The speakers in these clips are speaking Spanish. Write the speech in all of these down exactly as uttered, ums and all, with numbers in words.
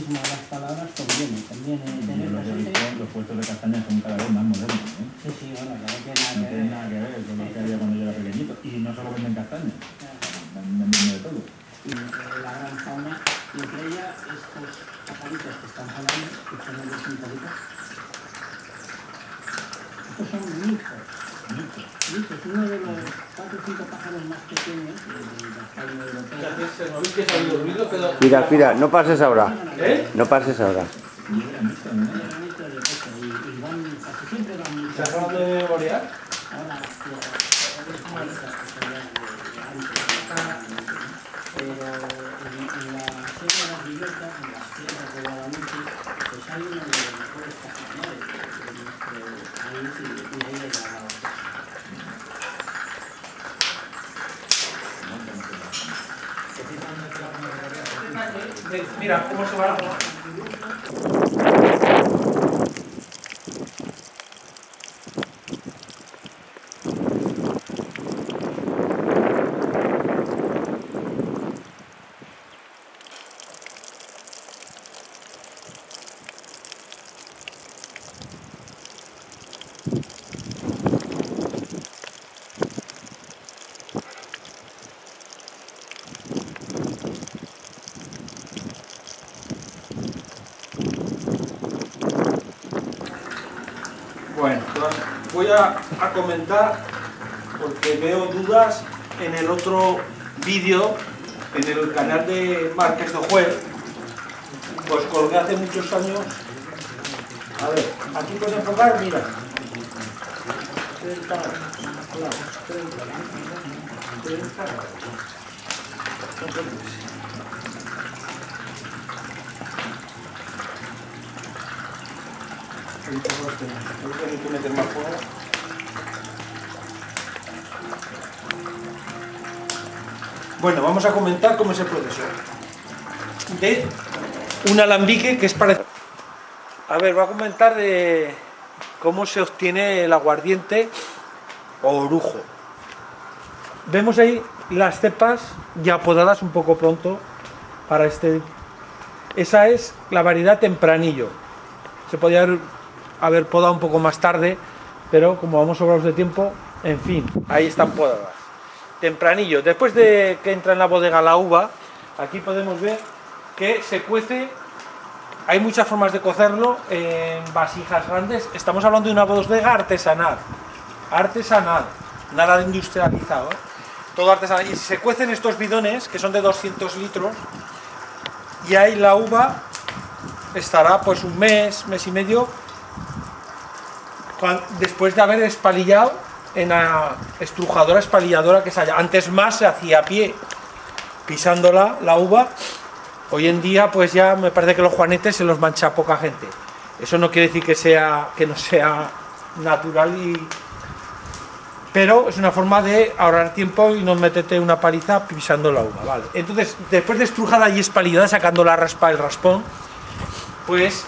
mismo las palabras conviene, conviene tener Lo que he presente. visto, los puestos de castaña son cada vez más modernos, ¿eh? Sí, sí, bueno, que no tiene No nada que tienen ver. nada que ver con lo que había cuando yo era pequeñito. Y no solo venden castaña, están vendiendo de todo. Y eh, la gran fauna, y entre ellas estos pajaritos que están hablando, que son los simpáticos. Estos son milfos. Milfos, uno de los cuatro o cinco pájaros más pequeños de la fauna europea. Cuida, cuida, no pases ahora. ¿Eh? No pases ahora. Y eran estos, ¿no? Granitos de pecho, y, y van, casi siempre van muy ¿Estás hablando de boreal? Ahora, es una de esas que se llaman de antes, pero en, en la serie de las Villotas, en las tierras de Guadalupe, pues hay uno de los mejores pajares de nuestro país y, y ahí he grabado. Mira cómo se va a... Bueno, voy a, a comentar porque veo dudas en el otro vídeo, en el canal de Márquez de Juez, pues colgué hace muchos años. A ver, aquí puedes enfocar, mira. Hay que meter más fuego. Bueno, vamos a comentar cómo es el proceso de un alambique que es parecido. A ver, voy a comentar de cómo se obtiene el aguardiente o orujo. Vemos ahí las cepas ya podadas un poco pronto para este. Esa es la variedad tempranillo. Se podía haber, haber podado un poco más tarde, pero como vamos sobrados de tiempo, en fin, ahí están podadas. Tempranillo. Después de que entra en la bodega la uva, aquí podemos ver que se cuece. Hay muchas formas de cocerlo en vasijas grandes. Estamos hablando de una bodega artesanal. Artesanal, nada de industrializado, ¿eh? Todo artesanal. Y se cuecen estos bidones, que son de doscientos litros, y ahí la uva estará pues un mes, mes y medio, cuando, después de haber espalillado en la estrujadora espalilladora que se haya. Antes más se hacía a pie, pisándola la uva. Hoy en día pues ya me parece que los juanetes se los mancha a poca gente. Eso no quiere decir que sea que no sea natural, y pero es una forma de ahorrar tiempo y no meterte una paliza pisando la uva, ¿vale? Entonces, después de estrujada y espalillada, sacando la raspa, el raspón, pues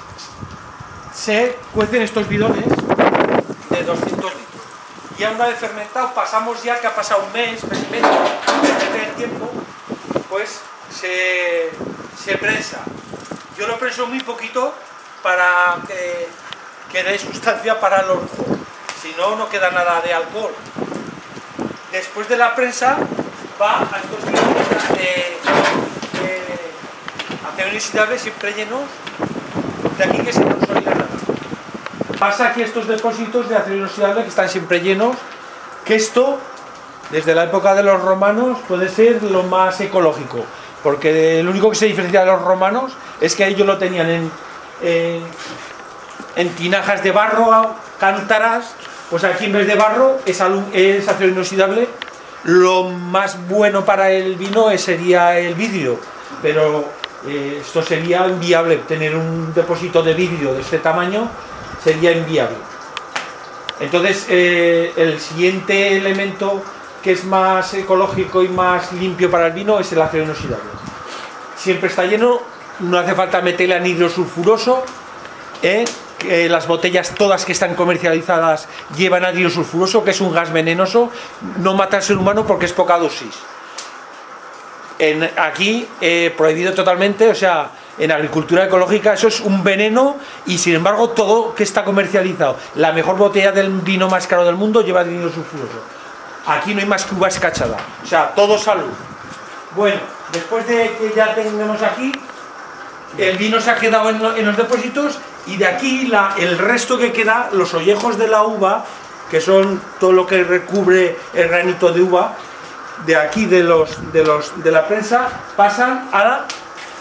se cuecen estos bidones de doscientos litros. Ya una vez fermentado, pasamos ya que ha pasado un mes, mes y medio, depende del tiempo, pues se, se prensa. Yo lo prenso muy poquito para que, que dé sustancia para el orujo, si no, no queda nada de alcohol. Después de la prensa va a estos bidones de, de acero inoxidable siempre llenos, de aquí que se consolida nada. Pasa aquí estos depósitos de acero inoxidable que están siempre llenos, que esto, desde la época de los romanos, puede ser lo más ecológico, porque lo único que se diferencia de los romanos es que ellos lo tenían en, en, en tinajas de barro, cántaras. Pues aquí en vez de barro es, es acero inoxidable. Lo más bueno para el vino sería el vidrio, pero eh, esto sería inviable. Tener un depósito de vidrio de este tamaño sería inviable. Entonces eh, el siguiente elemento que es más ecológico y más limpio para el vino es el acero inoxidable. Siempre está lleno, no hace falta meterle anhidro sulfuroso, ¿eh? Que las botellas todas que están comercializadas llevan anhidro sulfuroso, que es un gas venenoso, no mata al ser humano porque es poca dosis. En, aquí eh, prohibido totalmente, o sea, en agricultura ecológica eso es un veneno y sin embargo todo que está comercializado, la mejor botella del vino más caro del mundo lleva dinero sulfuroso. Aquí no hay más que uva escachada, o sea, todo salud. Bueno, después de que ya tenemos aquí, el vino se ha quedado en, en los depósitos y de aquí la, el resto que queda, los ollejos de la uva, que son todo lo que recubre el granito de uva, de aquí de, los, de, los, de la prensa, pasan a la,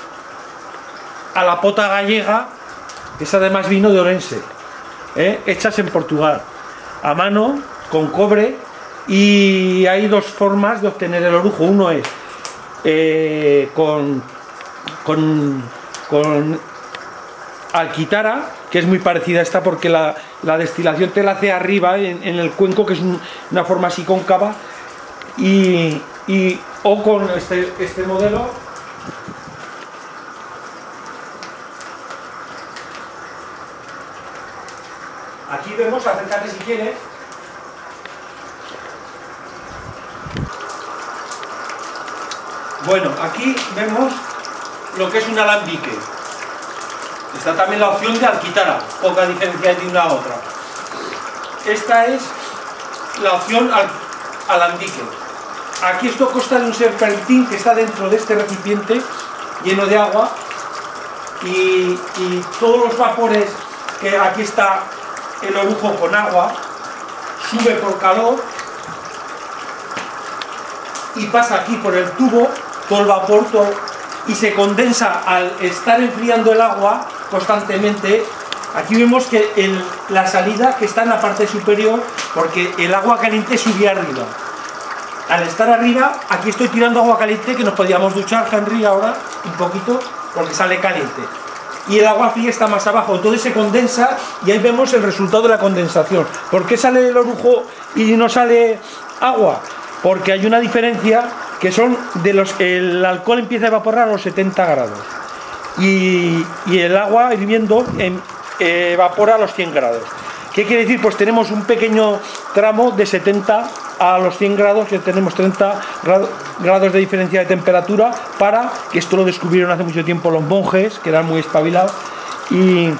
a la pota gallega, que es además vino de Orense, ¿eh? hechas en Portugal, a mano, con cobre, y hay dos formas de obtener el orujo. Uno es eh, con, con, con alquitara, que es muy parecida a esta porque la, la destilación te la hace arriba en, en el cuenco, que es un, una forma así cóncava, y, y o con este, este modelo, aquí vemos, acércate si quieres, bueno, aquí vemos lo que es un alambique. Está también la opción de alquitara, poca diferencia de una a otra. Esta es la opción al, alambique. Aquí esto consta de un serpentín que está dentro de este recipiente lleno de agua y, y todos los vapores que aquí está el orujo con agua sube por calor y pasa aquí por el tubo todo el vapor todo, y se condensa al estar enfriando el agua constantemente. Aquí vemos que el, la salida que está en la parte superior, porque el agua caliente subía arriba. Al estar arriba, aquí estoy tirando agua caliente, que nos podíamos duchar, Henry, ahora un poquito, porque sale caliente. Y el agua fría está más abajo, entonces se condensa y ahí vemos el resultado de la condensación. ¿Por qué sale el orujo y no sale agua? Porque hay una diferencia, que son de los, el alcohol empieza a evaporar a los setenta grados y, y el agua hirviendo en, eh, evapora a los cien grados. ¿Qué quiere decir? Pues tenemos un pequeño tramo de setenta a los cien grados, que tenemos treinta grados de diferencia de temperatura, para que esto lo descubrieron hace mucho tiempo los monjes, que eran muy espabilados, y,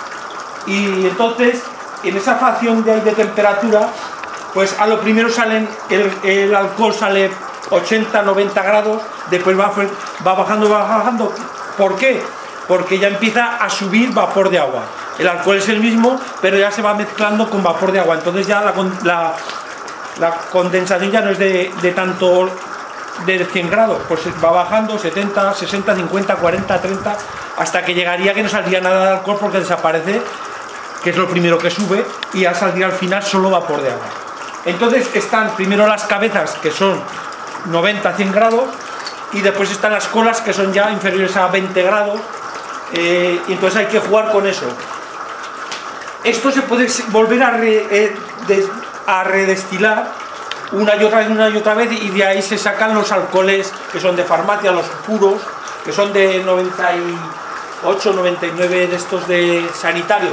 y entonces en esa fracción de, de temperatura, pues a lo primero salen, el, el alcohol sale ochenta, noventa grados, después va, va bajando, va bajando. ¿Por qué? Porque ya empieza a subir vapor de agua. El alcohol es el mismo, pero ya se va mezclando con vapor de agua, entonces ya la, la, la condensación ya no es de, de tanto de cien grados, pues va bajando setenta, sesenta, cincuenta, cuarenta, treinta, hasta que llegaría que no saldría nada de alcohol porque desaparece, que es lo primero que sube, y ya saldría al final solo vapor de agua. Entonces están primero las cabezas, que son noventa, cien grados, y después están las colas, que son ya inferiores a veinte grados, eh, y entonces hay que jugar con eso. Esto se puede volver a, re, eh, des, a redestilar una y otra vez, una y otra vez, y de ahí se sacan los alcoholes que son de farmacia, los puros, que son de noventa y ocho, noventa y nueve de estos de sanitarios.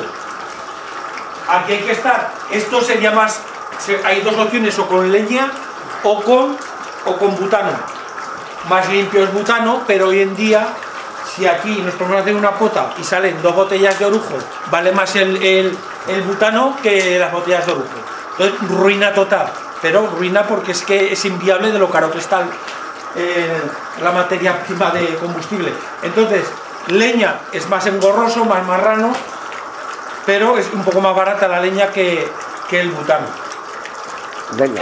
Aquí hay que estar, esto sería más, hay dos opciones, o con leña o con, o con butano. Más limpio es butano, pero hoy en día, si aquí nos ponemos a hacer una pota y salen dos botellas de orujo, vale más el, el, el butano que las botellas de orujo. Entonces, ruina total, pero ruina porque es que es inviable de lo caro que está eh, la materia prima de combustible. Entonces, leña es más engorroso, más marrano, pero es un poco más barata la leña que, que el butano. Leña.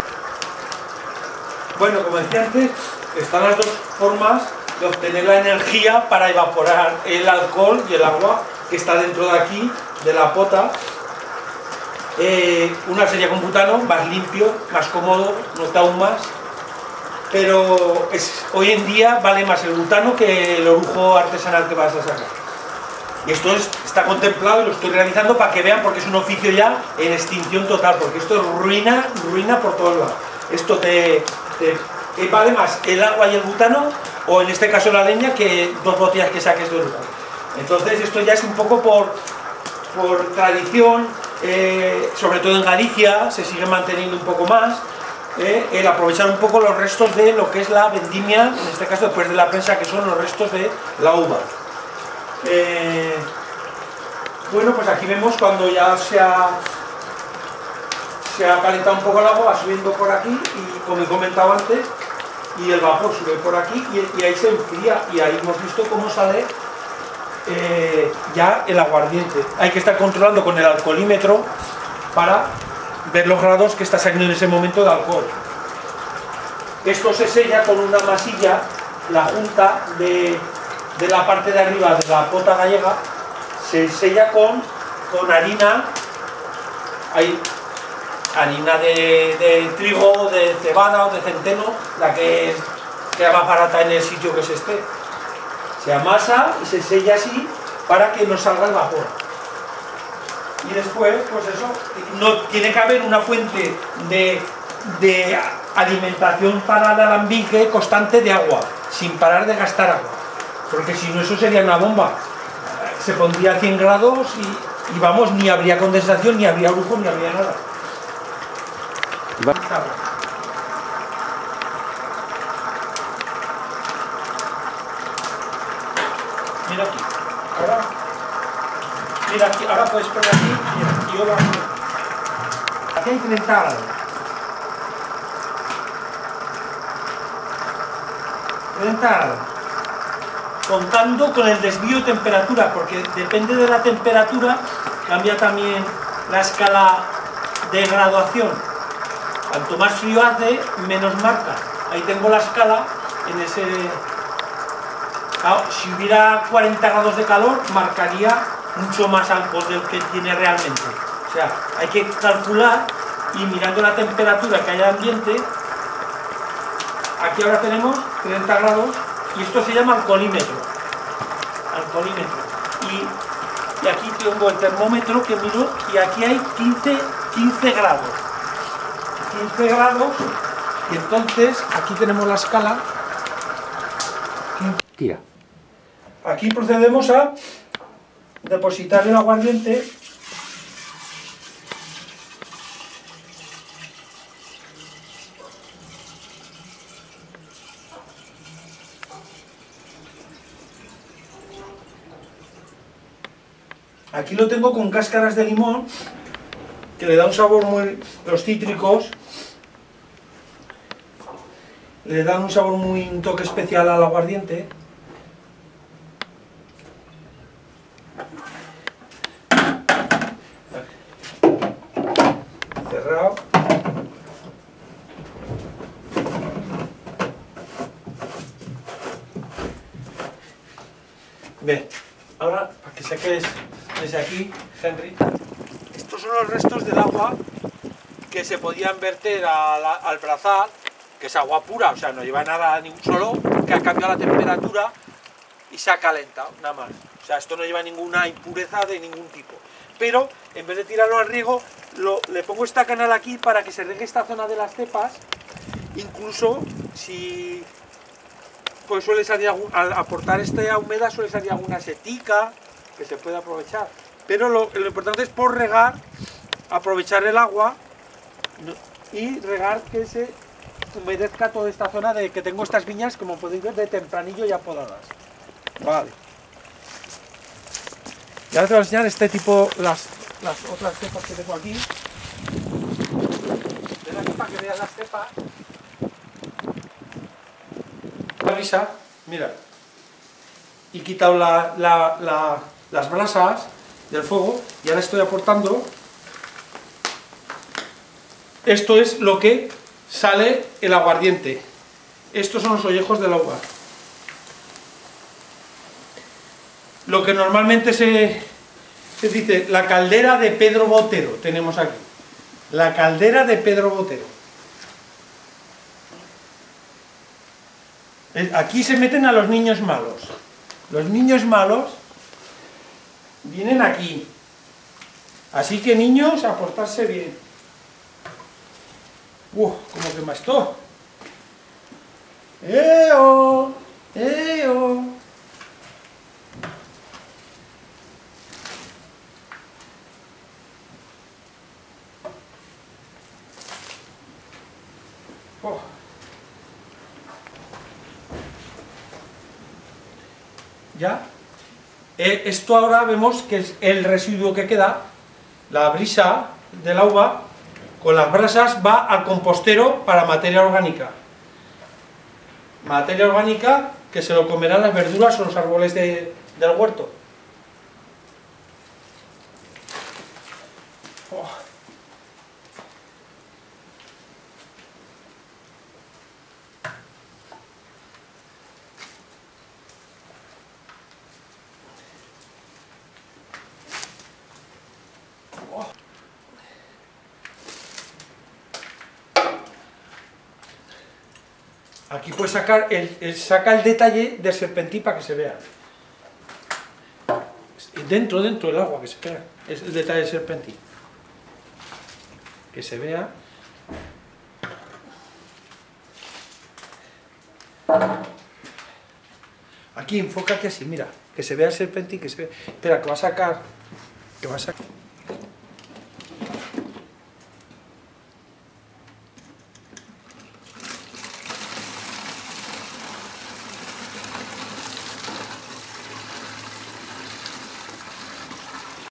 Bueno, como decía antes, están las dos formas de obtener la energía para evaporar el alcohol y el agua que está dentro de aquí, de la pota. Eh, una sería con butano, más limpio, más cómodo, no te ahumas, pero es, hoy en día vale más el butano que el orujo artesanal que vas a sacar. Y esto es, está contemplado y lo estoy realizando para que vean, porque es un oficio ya en extinción total, porque esto es ruina, ruina por todos lados. Esto te, te eh, vale más el agua y el butano, o en este caso la leña, que dos botellas que saques de orujo. Entonces esto ya es un poco por, por tradición, eh, sobre todo en Galicia se sigue manteniendo un poco más, eh, el aprovechar un poco los restos de lo que es la vendimia, en este caso después de la prensa, que son los restos de la uva. Eh, bueno, pues aquí vemos cuando ya se ha, se ha calentado un poco el agua, va subiendo por aquí, y como he comentado antes, y el vapor sube por aquí, y, y ahí se enfría, y ahí hemos visto cómo sale eh, ya el aguardiente. Hay que estar controlando con el alcoholímetro para ver los grados que está saliendo en ese momento de alcohol. Esto se sella con una masilla, la junta de, de la parte de arriba de la pota gallega, se sella con, con harina, hay harina de, de trigo, de cebada o de centeno, la que sea más barata en el sitio que se esté. Se amasa y se sella así para que no salga el vapor. Y después, pues eso, no tiene que haber una fuente de, de alimentación para el alambique constante de agua, sin parar de gastar agua, porque si no eso sería una bomba. Se pondría a cien grados y, y vamos, ni habría condensación, ni habría lujo, ni habría nada. Mira aquí, ahora, mira aquí, ahora puedes poner aquí, mira, y yo lo hago. Aquí hay treinta grados. treinta grados. Contando con el desvío de temperatura, porque depende de la temperatura, cambia también la escala de graduación. Cuanto más frío hace, menos marca. Ahí tengo la escala en ese... Claro, si hubiera cuarenta grados de calor, marcaría mucho más alcohol del que tiene realmente. O sea, hay que calcular y mirando la temperatura que hay en el ambiente, aquí ahora tenemos treinta grados y esto se llama alcoholímetro. Alcoholímetro. Y, y aquí tengo el termómetro que miro y aquí hay quince grados. quince grados y entonces aquí tenemos la escala. Tira. Aquí procedemos a depositar el aguardiente aquí lo tengo con cáscaras de limón que le da un sabor muy... los cítricos le dan un sabor muy... un toque especial al aguardiente. Cerrado. Bien, ahora para que saques desde aquí, Henry, estos son los restos del agua que se podían verter al, al brazal, que es agua pura, o sea, no lleva nada, ni un solo, que ha cambiado la temperatura y se ha calentado, nada más. O sea, esto no lleva ninguna impureza de ningún tipo. Pero, en vez de tirarlo al riego, lo, le pongo esta canal aquí para que se riegue esta zona de las cepas. Incluso, si pues suele salir, algún, al aportar esta humedad, suele salir alguna setica que se puede aprovechar. Pero lo, lo importante es por regar, aprovechar el agua y regar que se humedezca toda esta zona de que tengo estas viñas, como podéis ver, de tempranillo ya podadas. Vale. Y ahora te voy a enseñar este tipo, las, las otras cepas que tengo aquí. Ven aquí para que veas las cepas. La brisa, mira. He quitado la, la, la, las brasas del fuego y ahora estoy aportando. Esto es lo que sale el aguardiente. Estos son los ollejos de la uva. Lo que normalmente se, se dice, la caldera de Pedro Botero, tenemos aquí. La caldera de Pedro Botero. Aquí se meten a los niños malos. Los niños malos vienen aquí. Así que niños, a portarse bien. Uf, ¿cómo quema esto? ¡Eo! ¡Eo! Oh. ¿Ya? Eh, esto ahora vemos que es el residuo que queda, la brisa de la uva, con las brasas va al compostero para materia orgánica. Materia orgánica que se lo comerán las verduras o los árboles de, del huerto. Oh. Aquí puedes sacar el, el, saca el detalle del serpentí para que se vea. Dentro, dentro del agua, que se vea. Es el detalle del serpentí. Que se vea. Aquí, enfoca aquí así, mira. Que se vea el serpentí, que se vea. Espera, que va a sacar. Que va a sacar.